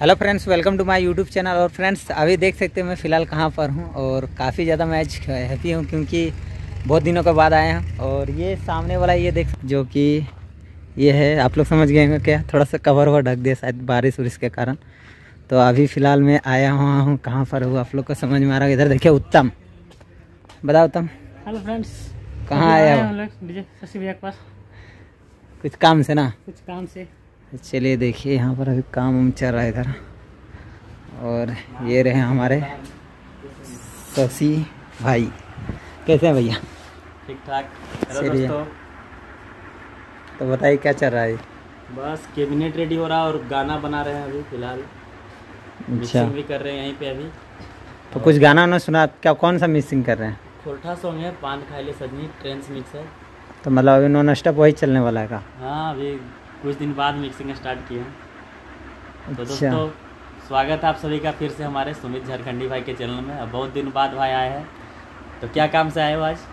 Hello friends, welcome to my YouTube channel. और friends, अभी देख सकते हैं मैं फ़िलहाल कहाँ पर हूँ और काफ़ी ज़्यादा मैं आज हैप्पी हूँ क्योंकि बहुत दिनों के बाद आए हैं। और ये सामने वाला ये देख जो कि ये है, आप लोग समझ गए होंगे क्या, थोड़ा सा कवर हुआ ढक दिया शायद बारिश उरिश के कारण। तो अभी फ़िलहाल मैं आया हुआ हूँ, कहाँ पर हूँ आप लोग को समझ में आ रहा है। इधर देखिए उत्तम, बताओ उत्तम। हेलो फ्रेंड्स, कहाँ आया हो? डीजे शशि भैया के पास कुछ काम से ना? कुछ काम से। चलिए देखिए, यहाँ पर अभी काम उम चल रहा है इधर। और ये रहे हमारे शशि भाई। कैसे हैं भैया? ठीक ठाक। हेलो चलिए। दोस्तों, तो बताइए क्या चल रहा है? बस कैबिनेट रेडी हो रहा है और गाना बना रहे हैं अभी फिलहाल। अच्छा, मिक्सिंग भी कर रहे हैं यहीं पे अभी। तो कुछ गाना ना सुना क्या? कौन सा मिक्सिंग कर रहे हैं? खोरठा सॉन्ग है, पान खाइले सजनी, ट्रेंस मिक्स है। तो मतलब अभी नॉन स्टॉप वही चलने वाला है का? हाँ, अभी कुछ दिन बाद मिक्सिंग स्टार्ट किए हैं। तो अच्छा। दोस्तों, स्वागत है आप सभी का फिर से हमारे सुमित झारखंडी भाई के चैनल में। अब बहुत दिन बाद भाई आए हैं, तो क्या काम से आए हो आज?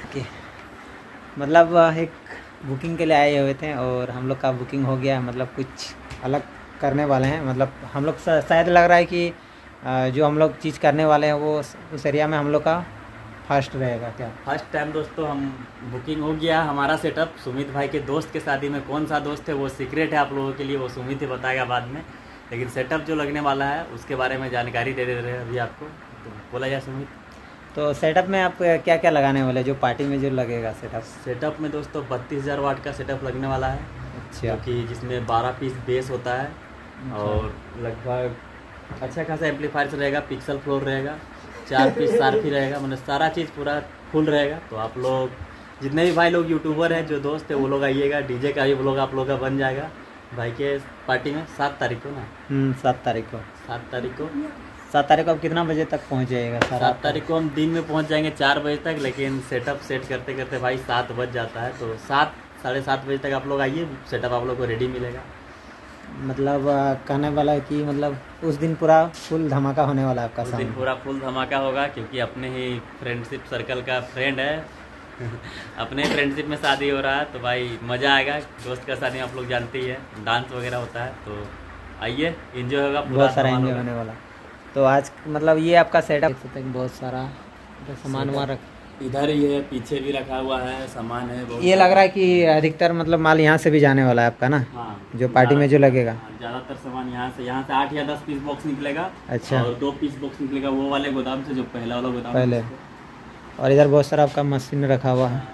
मतलब एक बुकिंग के लिए आए हुए थे और हम लोग का बुकिंग हो गया। मतलब कुछ अलग करने वाले हैं। मतलब हम लोग शायद लग रहा है कि जो हम लोग चीज़ करने वाले हैं वो उस एरिया में हम लोग का फर्स्ट रहेगा क्या? फर्स्ट टाइम दोस्तों हम बुकिंग हो गया हमारा सेटअप। सुमित भाई के दोस्त के शादी में, कौन सा दोस्त है वो सीक्रेट है आप लोगों के लिए, वो सुमित ही बताएगा बाद में। लेकिन सेटअप जो लगने वाला है उसके बारे में जानकारी दे रहे हैं अभी आपको। तो बोला जाए सुमित। तो सेटअप में आप क्या क्या लगाने वाले, जो पार्टी में जो लगेगा सेटअप? सेटअप में दोस्तों 32,000 वाट का सेटअप लगने वाला है। अच्छा। जो कि जिसमें 12 पीस बेस होता है और लगभग अच्छा खासा एम्पलीफायर रहेगा, पिक्सल फ्लोर रहेगा, 4 पीस सार्फी रहेगा, मतलब सारा चीज़ पूरा फुल रहेगा। तो आप लोग जितने भी भाई लोग यूट्यूबर हैं, जो दोस्त है, वो लोग आइएगा। डीजे का भी व्लॉग आप लोग का बन जाएगा भाई के पार्टी में 7 तारीख को ना। 7 तारीख को। 7 तारीख को 7 तारीख को आप कितना बजे तक पहुंच जाइएगा? 7 तारीख को हम दिन में पहुंच जाएंगे 4 बजे तक, लेकिन सेटअप सेट करते करते भाई 7 बज जाता है। तो 7 साढ़े 7 बजे तक आप लोग आइए, सेटअप आप लोग को रेडी मिलेगा। मतलब कहने वाला है कि मतलब उस दिन पूरा फुल धमाका होने वाला है आपका उस दिन साउंड? पूरा फुल धमाका होगा क्योंकि अपने ही फ्रेंडशिप सर्कल का फ्रेंड है अपने फ्रेंडशिप में शादी हो रहा है, तो भाई मज़ा आएगा। दोस्त का शादी आप लोग जानते ही है, डांस वगैरह होता है। तो आइए, एंजॉय होगा, बहुत सारा एंजॉय होने वाला। तो आज मतलब ये आपका सेटअप बहुत सारा सामान वहाँ रख, इधर ही है, पीछे भी रखा हुआ है, सामान है बहुत। ये लग रहा है कि अधिकतर मतलब माल यहाँ से भी जाने वाला है आपका ना? हाँ, जो पार्टी में जो लगेगा। ज़्यादातर सामान यहाँ से 8 या 10 पीस बॉक्स निकलेगा। अच्छा। और 2 पीस बॉक्स निकलेगा वो वाले गोदाम से, जो पहला वाला गोदाम पहले। और इधर बहुत सारा आपका मशीन रखा हुआ है।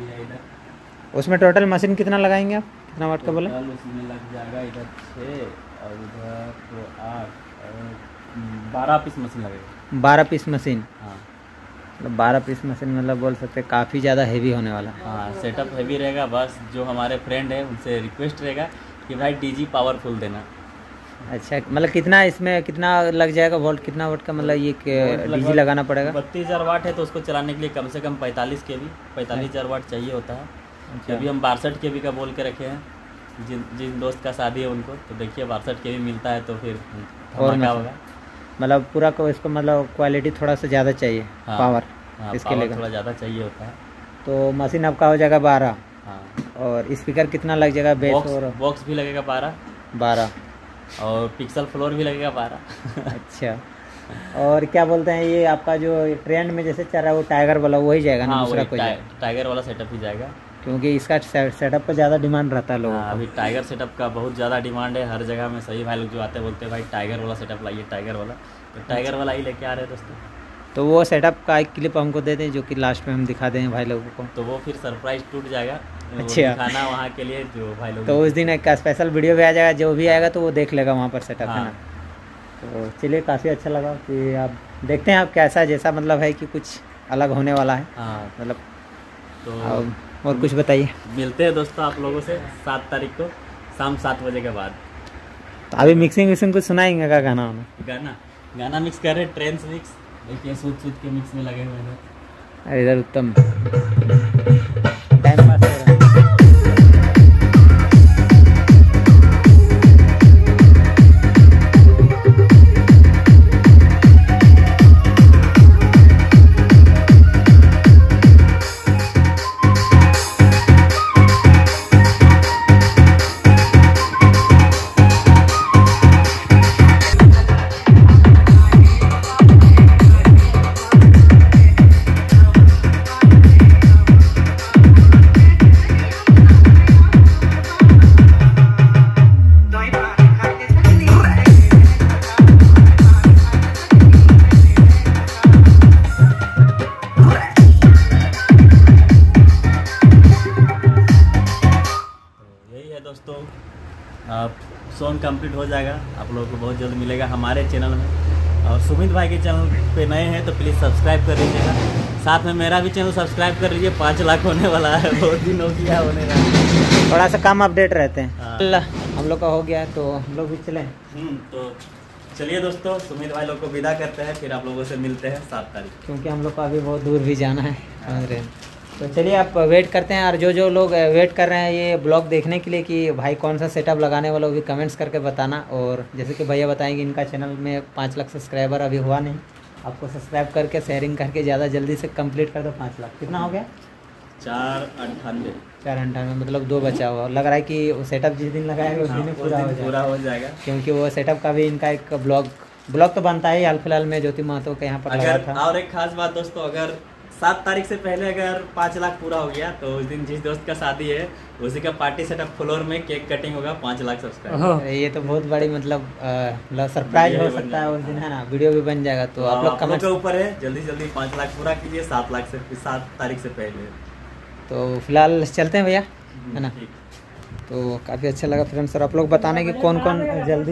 इधर उसमें टोटल मशीन कितना लगाएंगे आप? कितना वाट का बोला? उसमें लग जाएगा इधर 6 और उधर तो 8 और 12 पीस मशीन लगेगा। 12 पीस मशीन? हाँ, मतलब 12 पीस मशीन मतलब बोल सकते हैं काफ़ी ज़्यादा हेवी होने वाला है। हाँ, सेटअप हैवी रहेगा। बस जो हमारे फ्रेंड है उनसे रिक्वेस्ट रहेगा कि भाई डीजी पावरफुल देना। अच्छा, मतलब कितना इसमें कितना लग जाएगा? वोल्ट कितना वोल्ट का मतलब ये डीजी लगाना पड़ेगा? 32,000 वाट है तो उसको चलाने के लिए कम से कम 45,000 वाट चाहिए होता है। अच्छा। अभी हम 62 केवी का बोल के रखे हैं जिन दोस्त का शादी है उनको। तो देखिए 62 केवी मिलता है तो फिर और धमाका होगा। मतलब पूरा को इसको मतलब क्वालिटी थोड़ा सा ज़्यादा चाहिए। हाँ, पावर हाँ, इसके पावर लिए थोड़ा ज़्यादा चाहिए होता है। तो मशीन आपका हो जाएगा 12। हाँ, और स्पीकर कितना लग जाएगा? बेस और बॉक्स भी लगेगा 12 और पिक्सल फ्लोर भी लगेगा 12 अच्छा। और क्या बोलते हैं, ये आपका जो ट्रेंड में जैसे चल रहा है वो टाइगर वाला वही जाएगा ना? हाँ, दूसरा वही कोई टाइगर वाला सेटअप ही जाएगा क्योंकि इसका सेटअप पर ज़्यादा डिमांड रहता है लोगों हाँ, का। अभी टाइगर सेटअप का बहुत ज़्यादा डिमांड है हर जगह में। सही भाई लोग जो आते हैं बोलते हैं भाई टाइगर वाला सेटअप लाइए, टाइगर वाला। तो टाइगर वाला ही लेके आ रहे हैं दोस्तों। तो वो सेटअप का एक क्लिप हमको दे दें जो कि लास्ट में हम दिखा दें भाई लोगों को। तो वो फिर सरप्राइज टूट जाएगा। वो अच्छा। दिखाना वहाँ के लिए जो भाई लोग। तो उस दिन एक स्पेशल वीडियो भी आ जाएगा, जो भी आएगा तो वो देख लेगा वहाँ पर सेटअप, है हाँ। ना? तो चलिए, काफ़ी अच्छा लगा कि आप देखते हैं आप कैसा जैसा मतलब है कि कुछ अलग होने वाला है हाँ, मतलब। तो और कुछ बताइए। मिलते हैं दोस्तों आप लोगों से 7 तारीख को शाम 7 बजे के बाद। तो अभी मिक्सिंग विक्सिंग कुछ सुनाएंगे का गाना वाना? गाना मिक्स कर रहे हैं, ट्रेंस मिक्स। देखिए सूद के मिक्स में लगे हुए हैं। अरे इधर उत्तम टाइम पास हो रहा है। हो जाएगा, आप लोगों को बहुत जल्द मिलेगा हमारे चैनल में। और सुमित भाई के चैनल पे नए हैं तो प्लीज़ सब्सक्राइब कर लीजिएगा। साथ में मेरा भी चैनल सब्सक्राइब कर लीजिए, 5 लाख होने वाला है, बहुत दिन हो गया होने वाला, थोड़ा सा कम अपडेट रहते हैं। हम लोग का हो गया तो हम लोग भी चलें। तो चलिए दोस्तों, सुमित भाई लोग को विदा करते हैं, फिर आप लोगों से मिलते हैं 7 तारीख, क्योंकि हम लोग को अभी बहुत दूर भी जाना है, समझ रहे हैं। तो चलिए आप वेट करते हैं, और जो लोग वेट कर रहे हैं ये ब्लॉग देखने के लिए कि भाई कौन सा सेटअप लगाने वाला, वो भी कमेंट्स करके बताना। और जैसे कि भैया बताएंगे, इनका चैनल में 5 लाख सब्सक्राइबर अभी हुआ नहीं, आपको सब्सक्राइब करके शेयरिंग करके ज़्यादा जल्दी से कंप्लीट कर दो 5 लाख। कितना हो गया? 498, मतलब 2 बचा हुआ। लग रहा है कि वो सेटअप जिस दिन लगाएंगे उस दिन पूरा हो जाएगा, क्योंकि वो सेटअप का भी इनका एक ब्लॉग तो बनता है हाल फिलहाल में ज्योति महतो के यहाँ पर लगा था। और एक खास बात दोस्तों, अगर 7 तारीख से पहले अगर 5 लाख पूरा हो गया तो उस दिन जिस दोस्त का शादी है उसी का पार्टी सेटअप फ्लोर में केक कटिंग होगा 5 लाख सब्सक्राइबर। ये तो बहुत बड़ी मतलब सरप्राइज हो सकता है उस दिन, है ना। वीडियो भी बन जाएगा, तो आप लोग कमेंट के ऊपर है, जल्दी 5 लाख पूरा कीजिए 7 तारीख से पहले। तो फिलहाल चलते हैं भैया, है ना। तो काफ़ी अच्छा लगा फ्रेंड्स, और आप लोग बताने कि कौन कौन जल्दी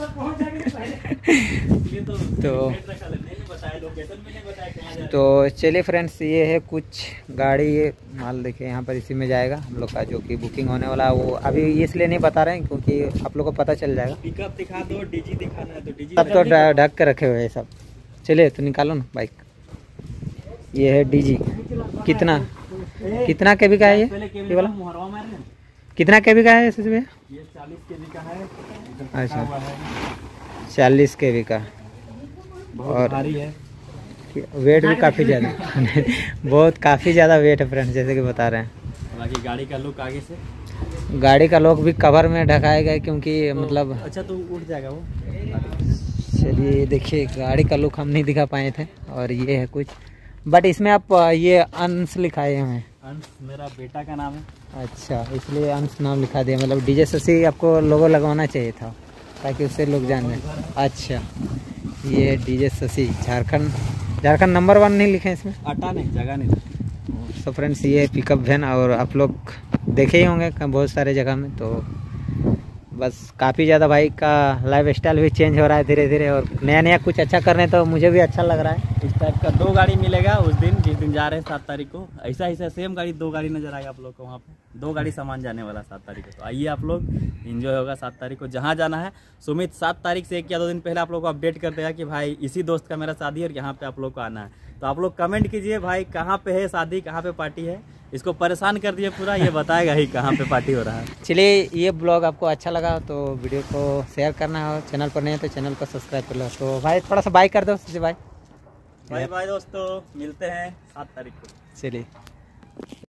तो चलिए फ्रेंड्स, ये है कुछ गाड़ी, ये माल देखिए यहाँ पर इसी में जाएगा हम लोग का, जो कि बुकिंग होने वाला है। वो अभी इसलिए नहीं बता रहे हैं क्योंकि आप लोग को पता चल जाएगा। पिकअप दिखा दो, डीजी दिखाना है तो डीजी सब तो ढक के रखे हुए हैं सब। चलिए तो निकालो ना बाइक। ये है डीजी। कितना केबी का है ये वाला? कितना केबी का है भैया? ये 40 केबी का है। अच्छा, 40 केबी का, और भारी है, वेट भी काफ़ी ज़्यादा बहुत काफ़ी ज़्यादा वेट है फ्रेंड्स, जैसे कि बता रहे हैं। बाकी गाड़ी का लुक आगे से, गाड़ी का लुक भी कवर में ढकाया गया क्योंकि मतलब अच्छा तो उठ जाएगा वो। चलिए देखिए, गाड़ी का लुक हम नहीं दिखा पाए थे। और ये है कुछ, बट इसमें आप ये अंश लिखाए हमें। अंश मेरा बेटा का नाम है। अच्छा, इसलिए अंश नाम लिखा दिया, मतलब डीजे शशि आपको लोगो लगवाना चाहिए था ताकि उससे लोग जान लें। अच्छा, ये डीजे शशि झारखंड नंबर 1 नहीं लिखे इसमें, अटा नहीं, जगह नहीं। तो फ्रेंड्स ये पिकअप वैन, और आप लोग देखे ही होंगे बहुत सारे जगह में। तो बस काफ़ी ज़्यादा भाई का लाइफ स्टाइल भी चेंज हो रहा है धीरे धीरे, और नया कुछ अच्छा कर रहे हैं, तो मुझे भी अच्छा लग रहा है। इस टाइप का 2 गाड़ी मिलेगा उस दिन जिस दिन जा रहे हैं 7 तारीख को। ऐसा सेम गाड़ी 2 गाड़ी नजर आएगा आप लोग को वहाँ पे। 2 गाड़ी सामान जाने वाला 7 तारीख को। तो आइए आप लोग, एंजॉय होगा 7 तारीख को जहाँ जाना है। सुमित 7 तारीख से 1 या 2 दिन पहले आप लोग को अपडेट कर देगा कि भाई इसी दोस्त का मेरा शादी है और यहाँ पे आप लोग को आना है। तो आप लोग कमेंट कीजिए भाई कहाँ पे है शादी, कहाँ पे पार्टी है। इसको परेशान कर दिए पूरा, ये बताएगा ही कहाँ पे पार्टी हो रहा है। चलिए, ये ब्लॉग आपको अच्छा लगा तो वीडियो को शेयर करना है, और चैनल पर नहीं है तो चैनल को सब्सक्राइब कर लो। तो भाई थोड़ा सा बाय कर दो शशि भाई। बाय बाय दोस्तों, मिलते हैं 7 तारीख को। चलिए।